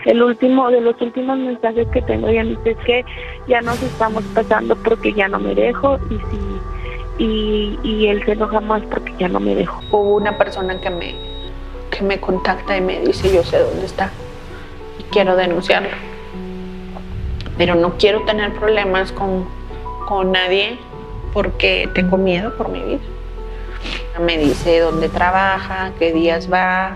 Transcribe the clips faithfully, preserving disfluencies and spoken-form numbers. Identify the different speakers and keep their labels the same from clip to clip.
Speaker 1: El último, de los últimos mensajes que tengo, ella me dice que ya nos estamos pasando porque ya no me dejo y si y, y él se enoja más porque ya no me dejo.
Speaker 2: Hubo una persona que me, que me contacta y me dice yo sé dónde está y quiero denunciarlo, pero no quiero tener problemas con, con nadie porque tengo miedo por mi vida. Me dice dónde trabaja, qué días va.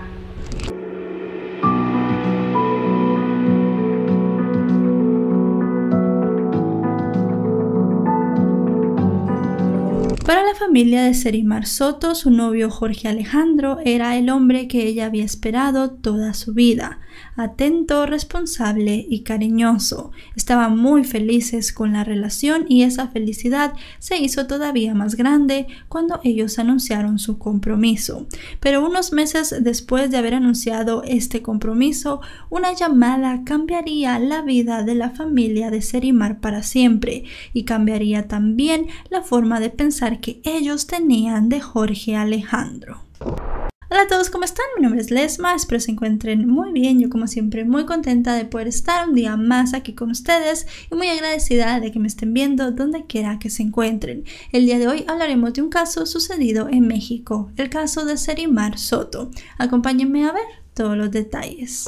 Speaker 3: Para la familia de Serimar Soto, su novio Jorge Alejandro era el hombre que ella había esperado toda su vida. Atento, responsable y cariñoso. Estaban muy felices con la relación y esa felicidad se hizo todavía más grande cuando ellos anunciaron su compromiso. Pero unos meses después de haber anunciado este compromiso, una llamada cambiaría la vida de la familia de Serimar para siempre y cambiaría también la forma de pensar que ellos tenían de Jorge Alejandro. Hola a todos, ¿cómo están? Mi nombre es Lesma, espero se encuentren muy bien. Yo como siempre muy contenta de poder estar un día más aquí con ustedes y muy agradecida de que me estén viendo donde quiera que se encuentren. El día de hoy hablaremos de un caso sucedido en México, el caso de Serimar Soto. Acompáñenme a ver todos los detalles.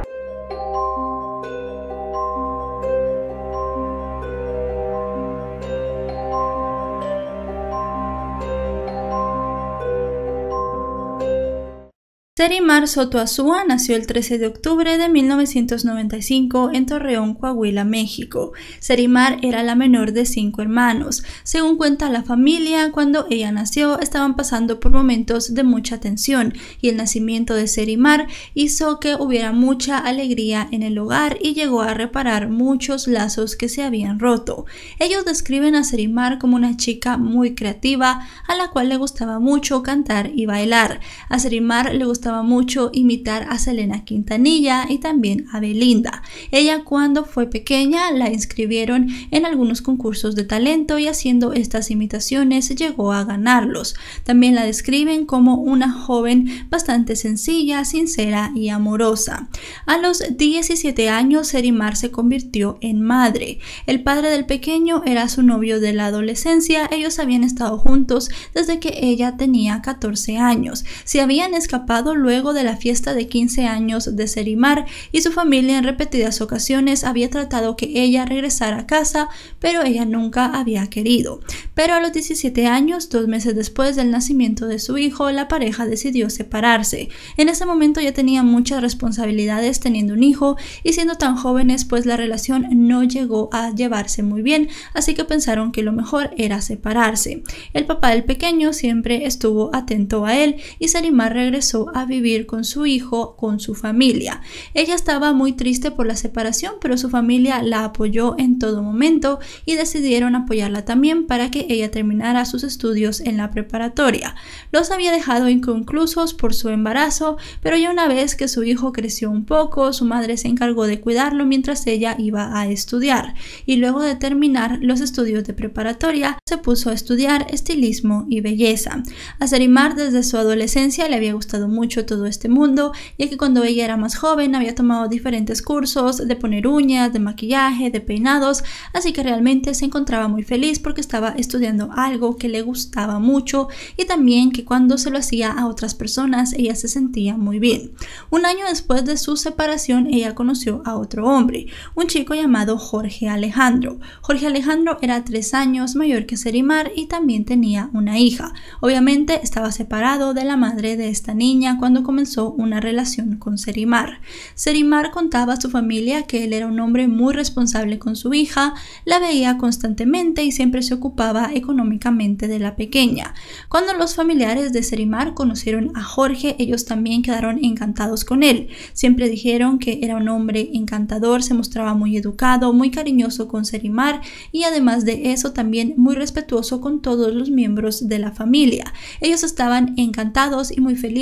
Speaker 3: Serimar Soto Azúa nació el trece de octubre de mil novecientos noventa y cinco en Torreón, Coahuila, México. Serimar era la menor de cinco hermanos. Según cuenta la familia, cuando ella nació estaban pasando por momentos de mucha tensión y el nacimiento de Serimar hizo que hubiera mucha alegría en el hogar y llegó a reparar muchos lazos que se habían roto. Ellos describen a Serimar como una chica muy creativa a la cual le gustaba mucho cantar y bailar. A Serimar le gustaba mucho imitar a Selena Quintanilla y también a Belinda. Ella cuando fue pequeña la inscribieron en algunos concursos de talento y haciendo estas imitaciones llegó a ganarlos. También la describen como una joven bastante sencilla, sincera y amorosa. A los diecisiete años Serimar se convirtió en madre. El padre del pequeño era su novio de la adolescencia. Ellos habían estado juntos desde que ella tenía catorce años. Se habían escapado luego de la fiesta de quince años de Serimar y su familia en repetidas ocasiones había tratado que ella regresara a casa, pero ella nunca había querido. Pero a los diecisiete años, dos meses después del nacimiento de su hijo, la pareja decidió separarse. En ese momento ya tenía muchas responsabilidades teniendo un hijo y siendo tan jóvenes, pues la relación no llegó a llevarse muy bien, así que pensaron que lo mejor era separarse. El papá del pequeño siempre estuvo atento a él y Serimar regresó a vivir con su hijo, con su familia. Ella estaba muy triste por la separación, pero su familia la apoyó en todo momento y decidieron apoyarla también para que ella terminara sus estudios en la preparatoria. Los había dejado inconclusos por su embarazo, pero ya una vez que su hijo creció un poco, su madre se encargó de cuidarlo mientras ella iba a estudiar y luego de terminar los estudios de preparatoria se puso a estudiar estilismo y belleza. A Serimar desde su adolescencia le había gustado mucho todo este mundo, ya que cuando ella era más joven había tomado diferentes cursos de poner uñas, de maquillaje, de peinados, así que realmente se encontraba muy feliz porque estaba estudiando algo que le gustaba mucho y también que cuando se lo hacía a otras personas ella se sentía muy bien. Un año después de su separación ella conoció a otro hombre, un chico llamado Jorge Alejandro. Jorge Alejandro era tres años mayor que Serimar y también tenía una hija. Obviamente estaba separado de la madre de esta niña cuando comenzó una relación con Serimar. Serimar contaba a su familia que él era un hombre muy responsable con su hija, la veía constantemente y siempre se ocupaba económicamente de la pequeña. Cuando los familiares de Serimar conocieron a Jorge, ellos también quedaron encantados con él. Siempre dijeron que era un hombre encantador, se mostraba muy educado, muy cariñoso con Serimar y además de eso también muy respetuoso con todos los miembros de la familia. Ellos estaban encantados y muy felices de que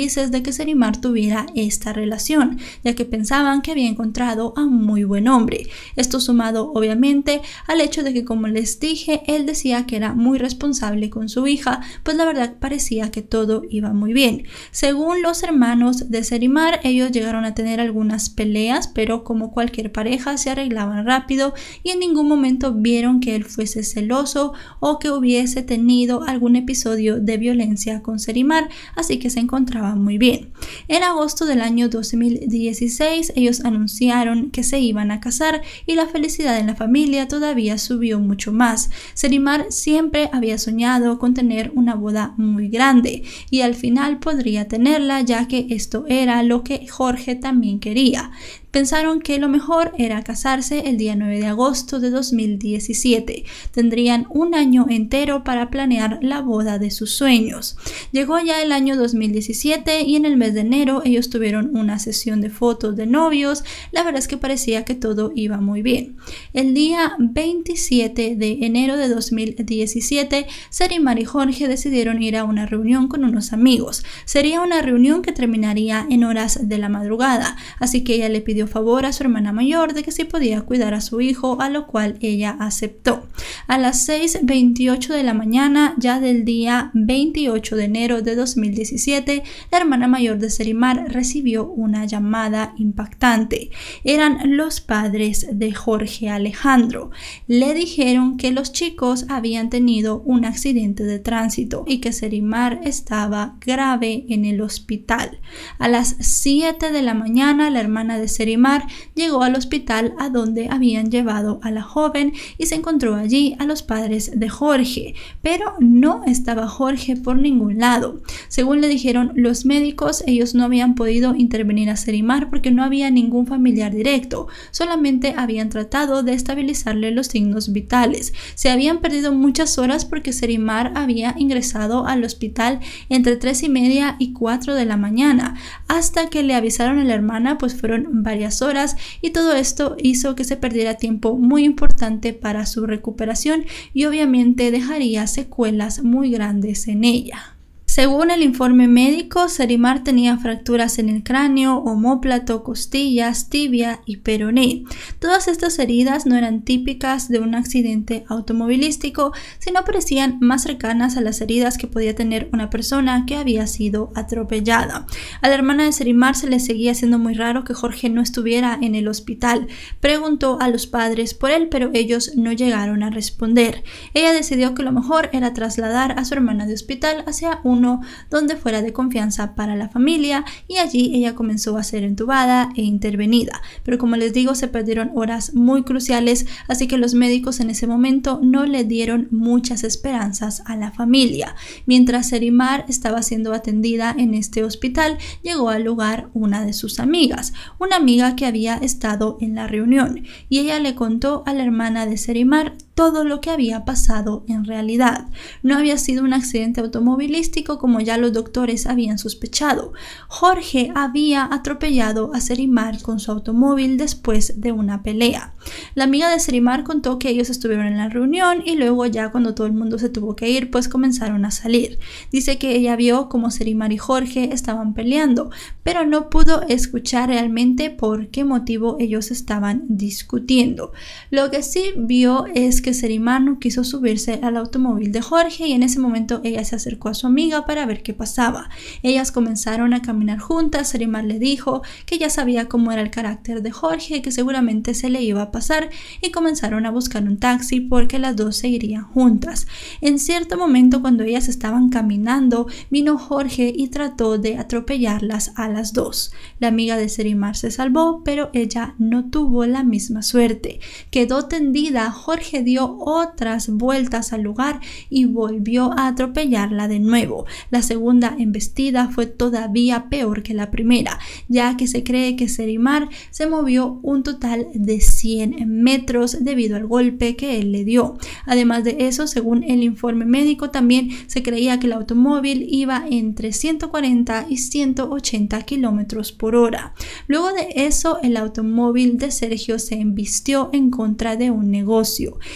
Speaker 3: que Serimar tuviera esta relación, ya que pensaban que había encontrado a un muy buen hombre. Esto sumado obviamente al hecho de que, como les dije, él decía que era muy responsable con su hija, pues la verdad parecía que todo iba muy bien. Según los hermanos de Serimar, ellos llegaron a tener algunas peleas, pero como cualquier pareja se arreglaban rápido y en ningún momento vieron que él fuese celoso o que hubiese tenido algún episodio de violencia con Serimar, así que se encontraban muy bien. En agosto del año dos mil dieciséis ellos anunciaron que se iban a casar y la felicidad en la familia todavía subió mucho más. Serimar siempre había soñado con tener una boda muy grande y al final podría tenerla, ya que esto era lo que Jorge también quería. Pensaron que lo mejor era casarse el día nueve de agosto de dos mil diecisiete. Tendrían un año entero para planear la boda de sus sueños. Llegó ya el año dos mil diecisiete y en el mes de enero ellos tuvieron una sesión de fotos de novios. La verdad es que parecía que todo iba muy bien. El día veintisiete de enero de dos mil diecisiete, Serimar y Jorge decidieron ir a una reunión con unos amigos. Sería una reunión que terminaría en horas de la madrugada, así que ella le pidió favor a su hermana mayor de que si podía cuidar a su hijo, a lo cual ella aceptó. A las seis veintiocho de la mañana ya del día veintiocho de enero de dos mil diecisiete, la hermana mayor de Serimar recibió una llamada impactante. Eran los padres de Jorge Alejandro. Le dijeron que los chicos habían tenido un accidente de tránsito y que Serimar estaba grave en el hospital. A las siete de la mañana, la hermana de Serimar llegó al hospital a donde habían llevado a la joven y se encontró allí a los padres de Jorge, pero no estaba Jorge por ningún lado. Según le dijeron los médicos, ellos no habían podido intervenir a Serimar porque no había ningún familiar directo, solamente habían tratado de estabilizarle los signos vitales. Se habían perdido muchas horas porque Serimar había ingresado al hospital entre tres y media y cuatro de la mañana. Hasta que le avisaron a la hermana, pues fueron varias horas y todo esto hizo que se perdiera tiempo muy importante para su recuperación y obviamente dejaría secuelas muy grandes en ella. Según el informe médico, Serimar tenía fracturas en el cráneo, omóplato, costillas, tibia y peroné. Todas estas heridas no eran típicas de un accidente automovilístico, sino parecían más cercanas a las heridas que podía tener una persona que había sido atropellada. A la hermana de Serimar se le seguía haciendo muy raro que Jorge no estuviera en el hospital. Preguntó a los padres por él, pero ellos no llegaron a responder. Ella decidió que lo mejor era trasladar a su hermana de hospital hacia un donde fuera de confianza para la familia, y allí ella comenzó a ser entubada e intervenida, pero como les digo, se perdieron horas muy cruciales, así que los médicos en ese momento no le dieron muchas esperanzas a la familia. Mientras Serimar estaba siendo atendida en este hospital, llegó al lugar una de sus amigas, una amiga que había estado en la reunión, y ella le contó a la hermana de Serimar todo lo que había pasado en realidad. No había sido un accidente automovilístico como ya los doctores habían sospechado. Jorge había atropellado a Serimar con su automóvil después de una pelea. La amiga de Serimar contó que ellos estuvieron en la reunión y luego, ya cuando todo el mundo se tuvo que ir, pues comenzaron a salir. Dice que ella vio como Serimar y Jorge estaban peleando, pero no pudo escuchar realmente por qué motivo ellos estaban discutiendo. Lo que sí vio es que Serimar no quiso subirse al automóvil de Jorge y en ese momento ella se acercó a su amiga para ver qué pasaba. Ellas comenzaron a caminar juntas. Serimar le dijo que ya sabía cómo era el carácter de Jorge, que seguramente se le iba a pasar, y comenzaron a buscar un taxi porque las dos se irían juntas. En cierto momento, cuando ellas estaban caminando, vino Jorge y trató de atropellarlas a las dos. La amiga de Serimar se salvó, pero ella no tuvo la misma suerte. Quedó tendida. Jorge dio otras vueltas al lugar y volvió a atropellarla de nuevo. La segunda embestida fue todavía peor que la primera, ya que se cree que Serimar se movió un total de cien metros debido al golpe que él le dio. Además de eso, según el informe médico, también se creía que el automóvil iba entre ciento cuarenta y ciento ochenta kilómetros por hora. Luego de eso, el automóvil de Sergio se embistió en contra de un negocio.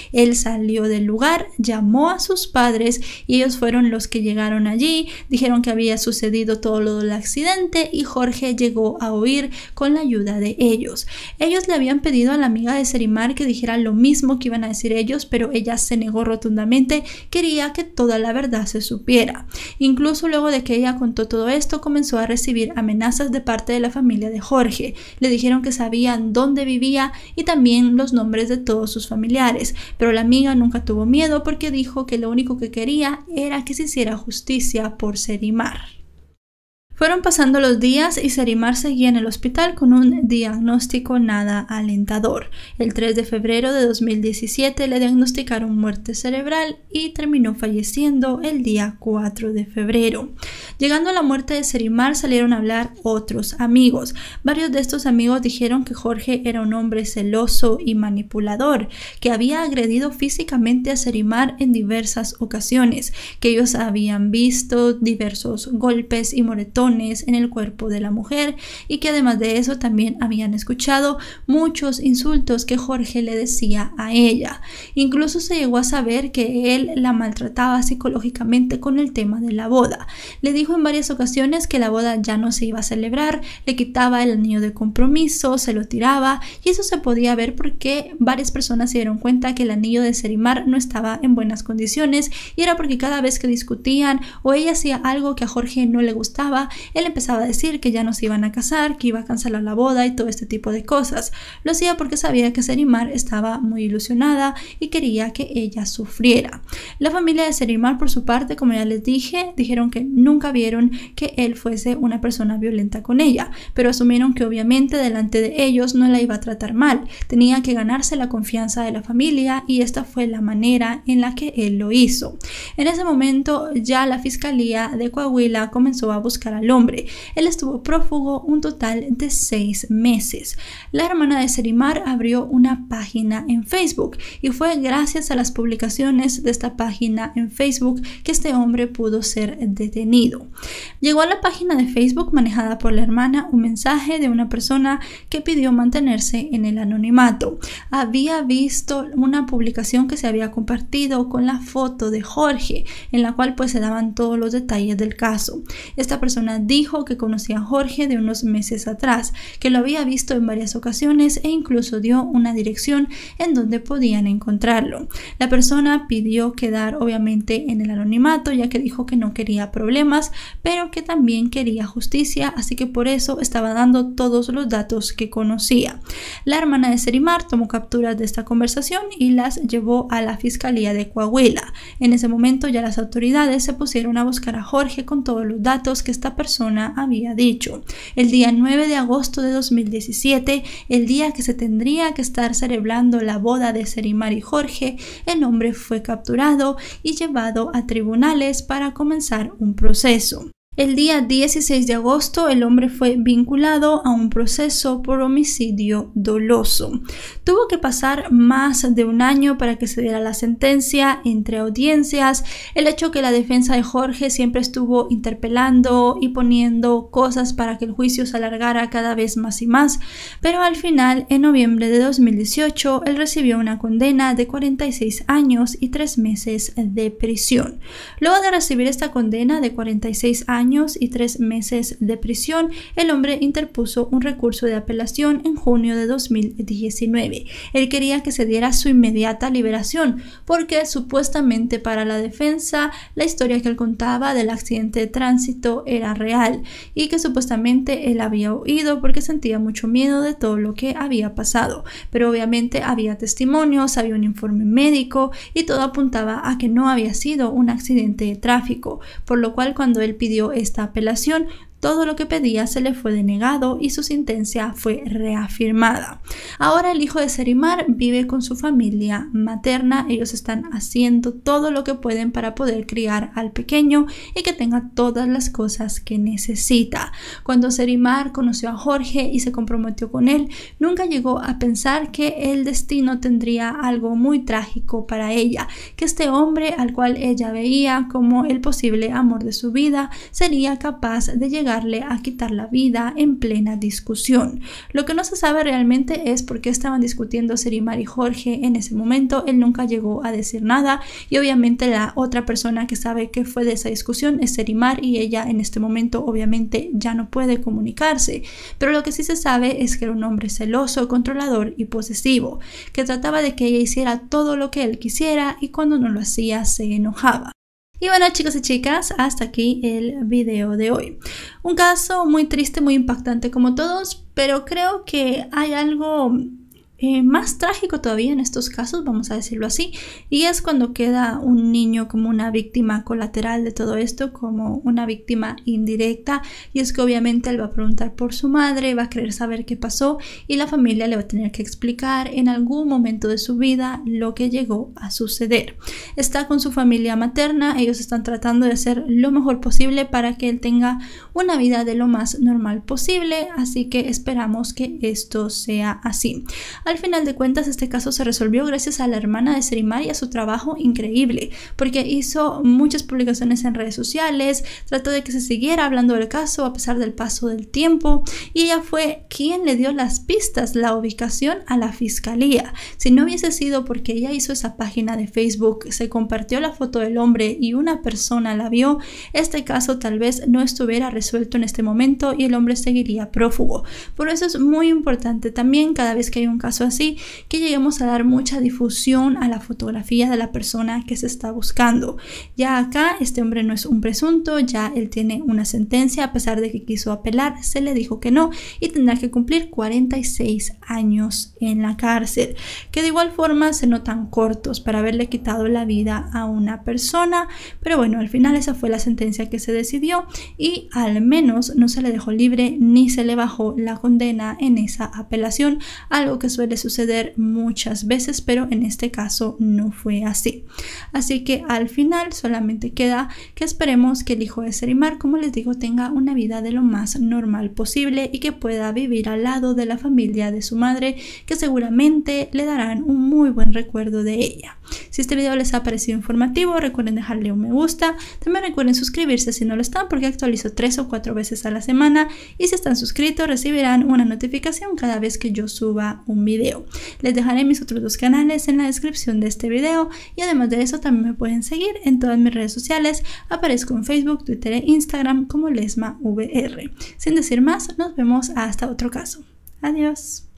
Speaker 3: Él salió del lugar, llamó a sus padres y ellos fueron los que llegaron allí, dijeron que había sucedido todo lo del accidente y Jorge llegó a huir con la ayuda de ellos. Ellos le habían pedido a la amiga de Serimar que dijera lo mismo que iban a decir ellos, pero ella se negó rotundamente, quería que toda la verdad se supiera. Incluso luego de que ella contó todo esto, comenzó a recibir amenazas de parte de la familia de Jorge. Le dijeron que sabían dónde vivía y también los nombres de todos sus familiares, pero la amiga nunca tuvo miedo porque dijo que lo único que quería era que se hiciera justicia por Serimar. Fueron pasando los días y Serimar seguía en el hospital con un diagnóstico nada alentador. El tres de febrero de dos mil diecisiete le diagnosticaron muerte cerebral y terminó falleciendo el día cuatro de febrero. Llegando a la muerte de Serimar salieron a hablar otros amigos. Varios de estos amigos dijeron que Jorge era un hombre celoso y manipulador, que había agredido físicamente a Serimar en diversas ocasiones, que ellos habían visto diversos golpes y moretones en el cuerpo de la mujer y que además de eso también habían escuchado muchos insultos que Jorge le decía a ella. Incluso se llegó a saber que él la maltrataba psicológicamente con el tema de la boda. Le dijo en varias ocasiones que la boda ya no se iba a celebrar, le quitaba el anillo de compromiso, se lo tiraba y eso se podía ver porque varias personas se dieron cuenta que el anillo de Serimar no estaba en buenas condiciones y era porque cada vez que discutían o ella hacía algo que a Jorge no le gustaba, él empezaba a decir que ya no se iban a casar, que iba a cancelar la boda y todo este tipo de cosas. Lo hacía porque sabía que Serimar estaba muy ilusionada y quería que ella sufriera. La familia de Serimar, por su parte, como ya les dije, dijeron que nunca vieron que él fuese una persona violenta con ella, pero asumieron que obviamente delante de ellos no la iba a tratar mal. Tenía que ganarse la confianza de la familia y esta fue la manera en la que él lo hizo. En ese momento ya la Fiscalía de Coahuila comenzó a buscar al hombre. Él estuvo prófugo un total de seis meses. La hermana de Serimar abrió una página en Facebook y fue gracias a las publicaciones de esta página en Facebook que este hombre pudo ser detenido. Llegó a la página de Facebook manejada por la hermana un mensaje de una persona que pidió mantenerse en el anonimato. Había visto una publicación que se había compartido con la foto de Jorge, en la cual pues se daban todos los detalles del caso. Esta persona dijo que conocía a Jorge de unos meses atrás, que lo había visto en varias ocasiones e incluso dio una dirección en donde podían encontrarlo. La persona pidió quedar obviamente en el anonimato, ya que dijo que no quería problemas, pero que también quería justicia, así que por eso estaba dando todos los datos que conocía. La hermana de Serimar tomó capturas de esta conversación y las llevó a la Fiscalía de Coahuila. En ese momento ya las autoridades se pusieron a buscar a Jorge con todos los datos que esta persona había dicho. El día nueve de agosto de dos mil diecisiete, el día que se tendría que estar celebrando la boda de Serimar y Jorge, el hombre fue capturado y llevado a tribunales para comenzar un proceso. El día dieciséis de agosto el hombre fue vinculado a un proceso por homicidio doloso. Tuvo que pasar más de un año para que se diera la sentencia entre audiencias. El hecho que la defensa de Jorge siempre estuvo interpelando y poniendo cosas para que el juicio se alargara cada vez más y más, pero al final, en noviembre de dos mil dieciocho, él recibió una condena de cuarenta y seis años y tres meses de prisión. Luego de recibir esta condena de cuarenta y seis años y tres meses de prisión, el hombre interpuso un recurso de apelación en junio de dos mil diecinueve. Él quería que se diera su inmediata liberación porque supuestamente para la defensa la historia que él contaba del accidente de tránsito era real y que supuestamente él había huido porque sentía mucho miedo de todo lo que había pasado, pero obviamente había testimonios, había un informe médico y todo apuntaba a que no había sido un accidente de tráfico, por lo cual cuando él pidió esta apelación, todo lo que pedía se le fue denegado y su sentencia fue reafirmada. Ahora el hijo de Serimar vive con su familia materna. Ellos están haciendo todo lo que pueden para poder criar al pequeño y que tenga todas las cosas que necesita. Cuando Serimar conoció a Jorge y se comprometió con él, nunca llegó a pensar que el destino tendría algo muy trágico para ella, que este hombre al cual ella veía como el posible amor de su vida sería capaz de llegar llegarle a quitar la vida en plena discusión. Lo que no se sabe realmente es por qué estaban discutiendo Serimar y Jorge en ese momento. Él nunca llegó a decir nada y obviamente la otra persona que sabe qué fue de esa discusión es Serimar y ella en este momento obviamente ya no puede comunicarse. Pero lo que sí se sabe es que era un hombre celoso, controlador y posesivo, que trataba de que ella hiciera todo lo que él quisiera y cuando no lo hacía se enojaba. Y bueno, chicos y chicas, hasta aquí el video de hoy. Un caso muy triste, muy impactante como todos, pero creo que hay algo Eh, más trágico todavía en estos casos, vamos a decirlo así, y es cuando queda un niño como una víctima colateral de todo esto, como una víctima indirecta, y es que obviamente él va a preguntar por su madre, va a querer saber qué pasó y la familia le va a tener que explicar en algún momento de su vida lo que llegó a suceder. Está con su familia materna, ellos están tratando de hacer lo mejor posible para que él tenga una vida de lo más normal posible, así que esperamos que esto sea así. Al final de cuentas, este caso se resolvió gracias a la hermana de Serimar y a su trabajo increíble, porque hizo muchas publicaciones en redes sociales, trató de que se siguiera hablando del caso a pesar del paso del tiempo, y ella fue quien le dio las pistas, la ubicación a la fiscalía. Si no hubiese sido porque ella hizo esa página de Facebook, se compartió la foto del hombre y una persona la vio, este caso tal vez no estuviera resuelto en este momento y el hombre seguiría prófugo. Por eso es muy importante también cada vez que hay un caso así, que lleguemos a dar mucha difusión a la fotografía de la persona que se está buscando. Ya acá este hombre no es un presunto, ya él tiene una sentencia, a pesar de que quiso apelar, se le dijo que no y tendrá que cumplir cuarenta y seis años en la cárcel, que de igual forma se notan cortos para haberle quitado la vida a una persona, pero bueno, al final esa fue la sentencia que se decidió y al menos no se le dejó libre ni se le bajó la condena en esa apelación, algo que suele suceder muchas veces, pero en este caso no fue así. Así que al final solamente queda que esperemos que el hijo de Serimar, como les digo, tenga una vida de lo más normal posible y que pueda vivir al lado de la familia de su madre, que seguramente le darán un muy buen recuerdo de ella. Si este video les ha parecido informativo, recuerden dejarle un me gusta. También recuerden suscribirse si no lo están, porque actualizo tres o cuatro veces a la semana, y si están suscritos recibirán una notificación cada vez que yo suba un video. Video. Les dejaré mis otros dos canales en la descripción de este video y además de eso también me pueden seguir en todas mis redes sociales. Aparezco en Facebook, Twitter e Instagram como LesmaVR. Sin decir más, nos vemos hasta otro caso. Adiós.